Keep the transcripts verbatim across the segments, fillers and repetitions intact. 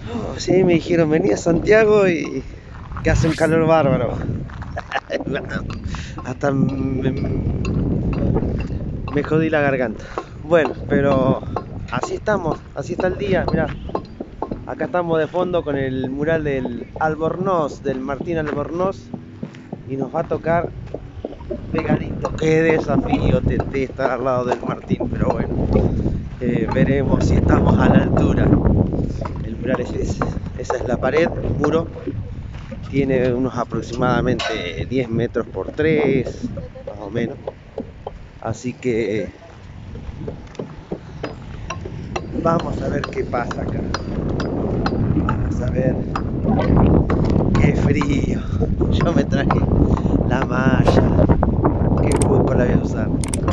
Oh, sí, me dijeron, vení a Santiago y que hace un calor bárbaro. Hasta me, me jodí la garganta. Bueno, pero así estamos, así está el día, mirá. Acá estamos de fondo con el mural del Albornoz, del Martín Albornoz. Y nos va a tocar pegadito. Qué desafío te, te estar al lado del Martín, pero bueno. Eh, veremos si estamos a la altura. El mural es ese. Esa es la pared, el muro. Tiene unos aproximadamente diez metros por tres, más o menos. Así que vamos a ver qué pasa acá. Vamos a ver. Qué frío. Yo me traje la malla. Qué poco la voy a usar.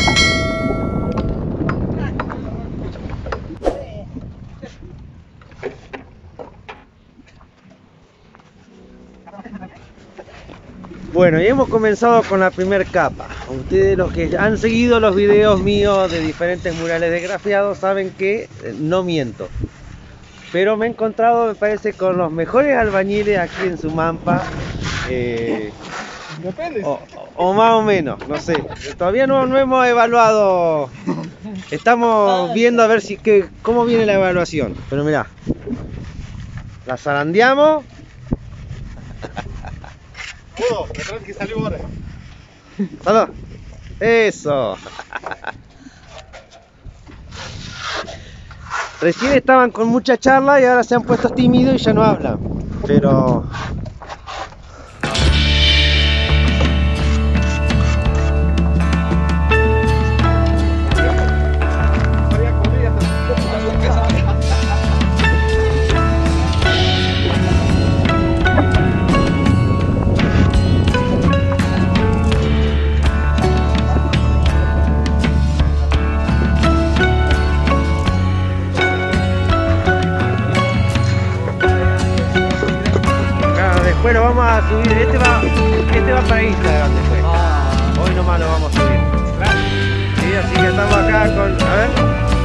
Bueno, y hemos comenzado con la primera capa. Ustedes, los que han seguido los videos míos de diferentes murales de grafiado, saben que no miento. Pero me he encontrado, me parece, con los mejores albañiles aquí en Sumampa. Eh, o, o más o menos, no sé. Todavía no, no hemos evaluado. Estamos viendo a ver si que, cómo viene la evaluación. Pero mirá, la zarandeamos. Pudo, detrás que salió ahora. ¡Salud! ¡Eso! Recién estaban con mucha charla y ahora se han puesto tímidos y ya no hablan. Pero... después lo vamos a subir, este va, este va para Instagram después. Hoy nomás lo vamos a subir. Sí, así que estamos acá con... A ver.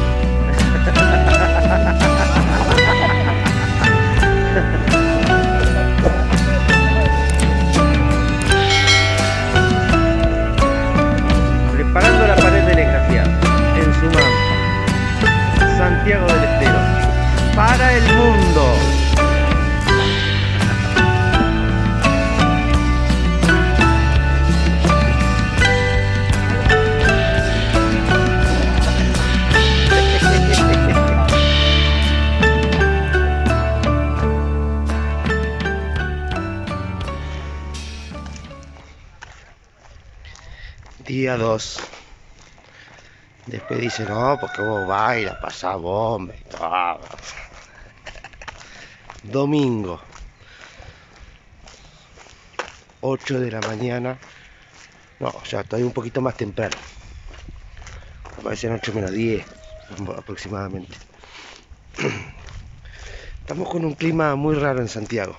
Preparando la pared del esgrafiado en Sumampa, Santiago del Estero, para el mundo. Día dos. Después dice, no, porque vos bailas, pasás bomba y todo. Domingo. ocho de la mañana. No, ya estoy un poquito más temprano. Me parecen ocho menos diez aproximadamente. Estamos con un clima muy raro en Santiago.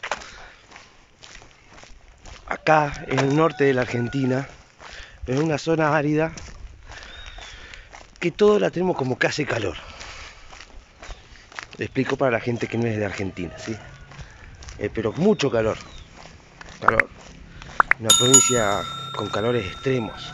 Acá, en el norte de la Argentina, pero en una zona árida, que todo la tenemos como que hace calor. Le explico para la gente que no es de Argentina, ¿sí? Eh, pero mucho calor. Calor. Una provincia con calores extremos.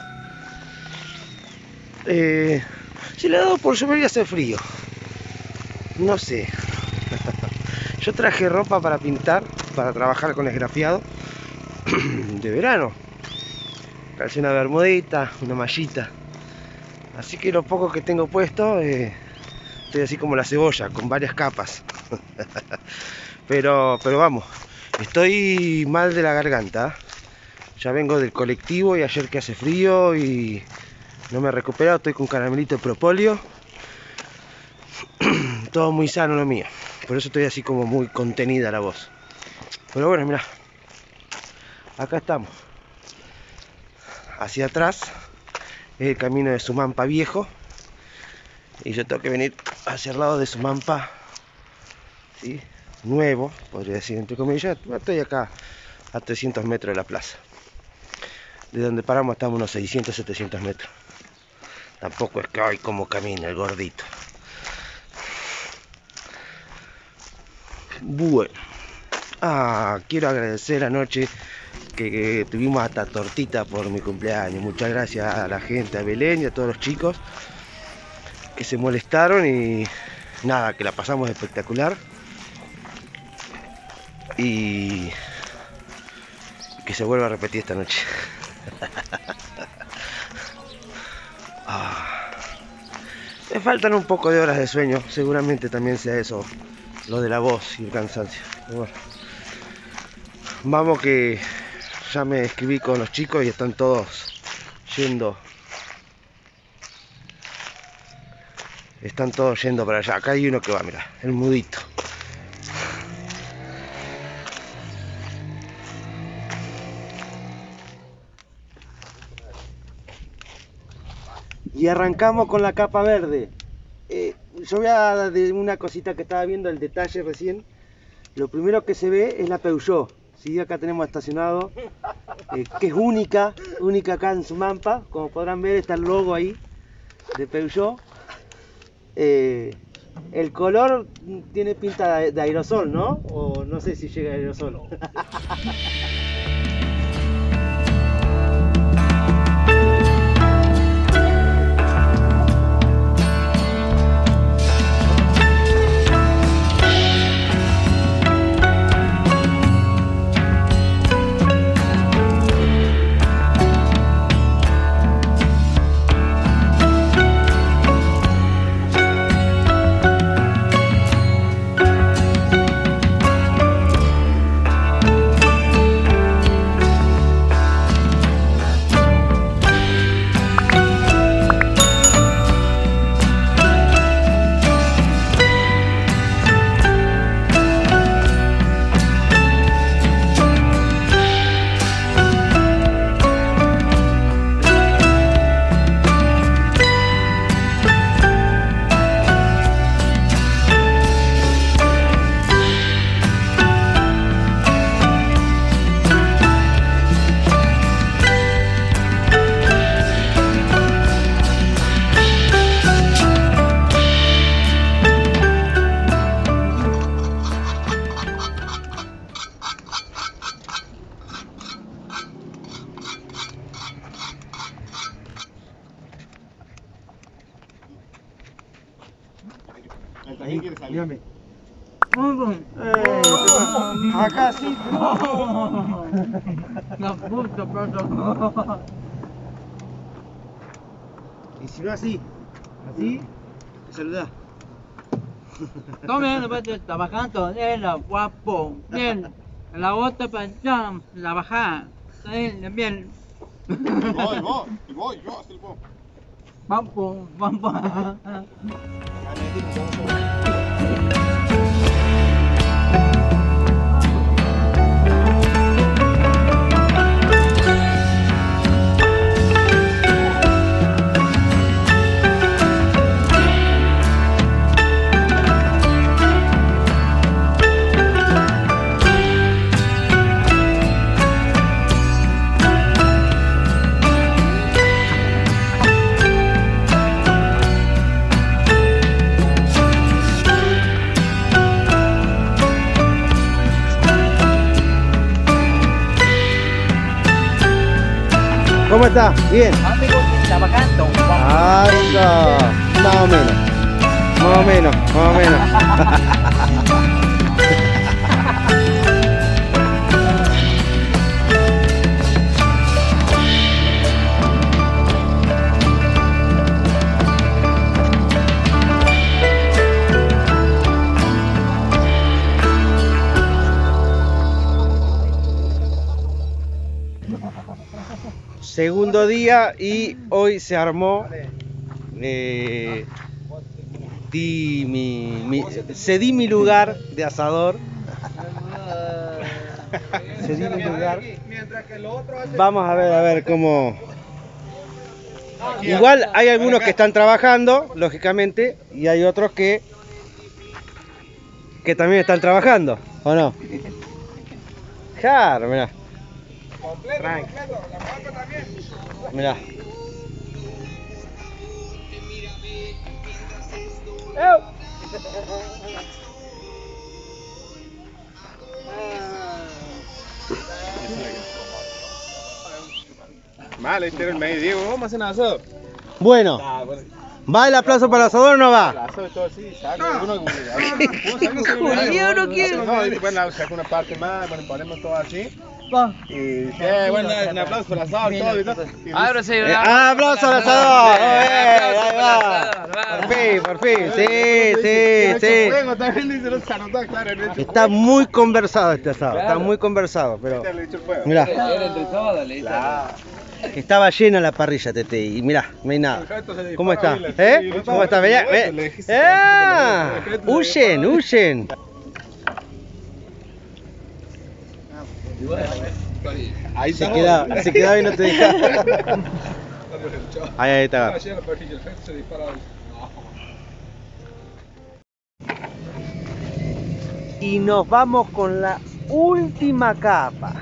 Eh, si le ha dado por llover y hace frío. No sé. Yo traje ropa para pintar, para trabajar con esgrafiado de verano. Calcé una bermudita, una mallita. Así que lo poco que tengo puesto, eh, estoy así como la cebolla, con varias capas. pero, pero vamos, estoy mal de la garganta. Ya vengo del colectivo y ayer que hace frío y no me he recuperado. Estoy con caramelito de propóleo. Todo muy sano lo mío. Por eso estoy así como muy contenida la voz. Pero bueno, mirá. Acá estamos. Hacia atrás es el camino de Sumampa Viejo. Y yo tengo que venir hacia el lado de Sumampa, ¿sí? Nuevo, podría decir entre comillas. Estoy acá a trescientos metros de la plaza. De donde paramos estamos unos seiscientos, setecientos metros. Tampoco es que hay como camina el gordito. Bueno, ah, quiero agradecer anoche que, que tuvimos hasta tortita por mi cumpleaños. Muchas gracias a la gente, a Belén y a todos los chicos que se molestaron y nada, que la pasamos espectacular. Y que se vuelva a repetir esta noche. ah. Me faltan un poco de horas de sueño, seguramente también sea eso, lo de la voz y el cansancio. Pero bueno, vamos que ya me escribí con los chicos y están todos yendo. Están todos yendo para allá. Acá hay uno que va, mira, el mudito. Y arrancamos con la capa verde. Eh, yo voy a de una cosita que estaba viendo, el detalle recién. Lo primero que se ve es la Peugeot. ¿Sí? Acá tenemos estacionado, eh, que es única, única acá en Sumampa. Como podrán ver, está el logo ahí de Peugeot. Eh, el color tiene pinta de, de aerosol, ¿no? O no sé si llega a aerosol. Ahí quiere salir. Dígame. Eh, acá sí. La puta, perdón. Y si no así, así, te saludás. Tome, no estás trabajando, él, guapo, bien. La otra persona, la baja, bien. Y voy, voy, y voy, yo hasta el puedo. Guapo, guapo. ¿Cómo está? Bien. Amigo, trabajando. Anda. Más o menos. Más o menos, más o menos. Segundo día y hoy se armó, eh, di mi, mi, cedí mi lugar de asador, cedí mi lugar, vamos a ver, a ver cómo, igual hay algunos que están trabajando, lógicamente, y hay otros que, que también están trabajando, ¿o no? Claro, mirá. Tranqui. Mirá. Normal, este era el medio. Diego, vamos a hacer un asado. Bueno, Ah, bueno. ¿va el aplauso para el asador o no El va? asado es todo así, saca. Uno como. Julio no quiere. No, y bueno, saca una parte más, bueno, ponemos todo así. Va. Y eh, bueno, un aplauso para el asado y todo. Y todo. Y- Ahora sí, Eh, ah, aplauso al asador. Eh, ahí va. Por fin, por fin. Sí, sí, sí. Fuego también dice, no se anotó, claro, el hecho Está muy conversado este asado, está muy conversado, pero fuego. Le echo el fuego. mirá, Era entre todos, le Claro. estaba llena la parrilla, Tete, y mirá, no hay nada. ¿Cómo está? ¿Eh? ¿Cómo está? Mirá, ve- ¡Ah! Huyen, huyen. Ahí Se quedaba, se quedaba y no te dejaba. Ahí, ahí está. Y nos vamos con la última capa.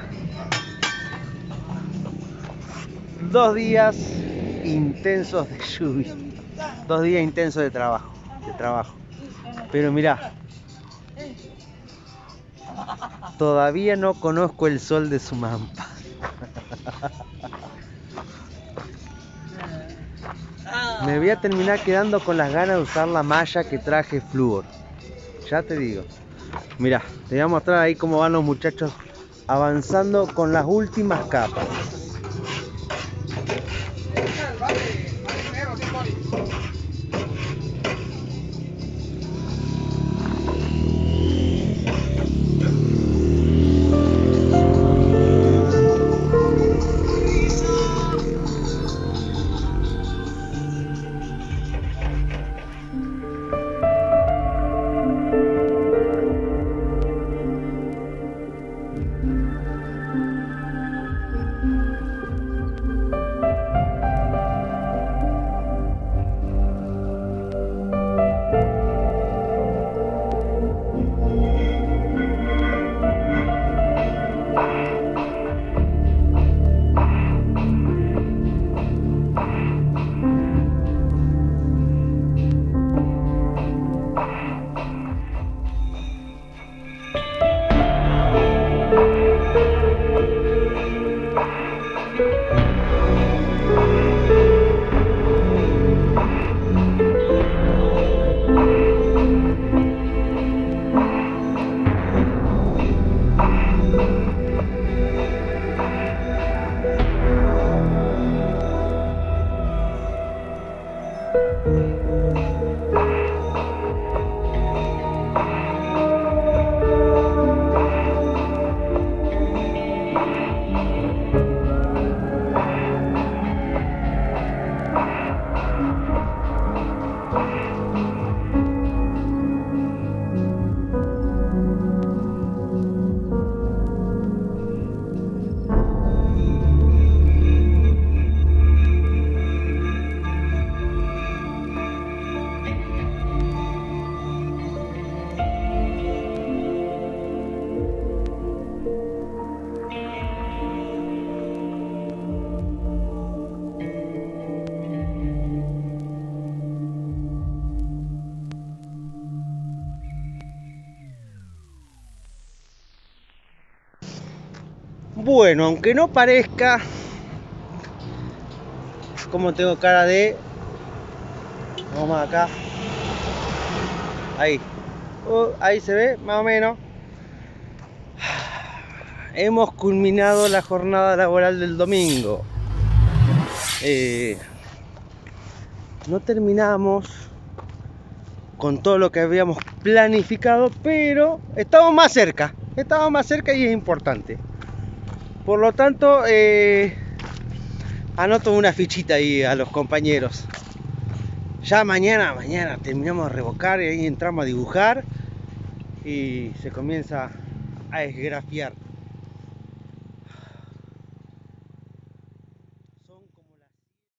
Dos días intensos de lluvia. Dos días intensos de trabajo. De trabajo. Pero mirá. Todavía no conozco el sol de Sumampa. Me voy a terminar quedando con las ganas de usar la malla que traje flúor. Ya te digo. Mirá, te voy a mostrar ahí cómo van los muchachos avanzando con las últimas capas. Bueno, aunque no parezca, como tengo cara de... Vamos acá. Ahí. Uh, ahí se ve, más o menos. Hemos culminado la jornada laboral del domingo. Eh, no terminamos con todo lo que habíamos planificado, pero estamos más cerca. Estamos más cerca y es importante. Por lo tanto, eh, anoto una fichita ahí a los compañeros. Ya mañana, mañana terminamos de revocar y ahí entramos a dibujar y se comienza a esgrafiar.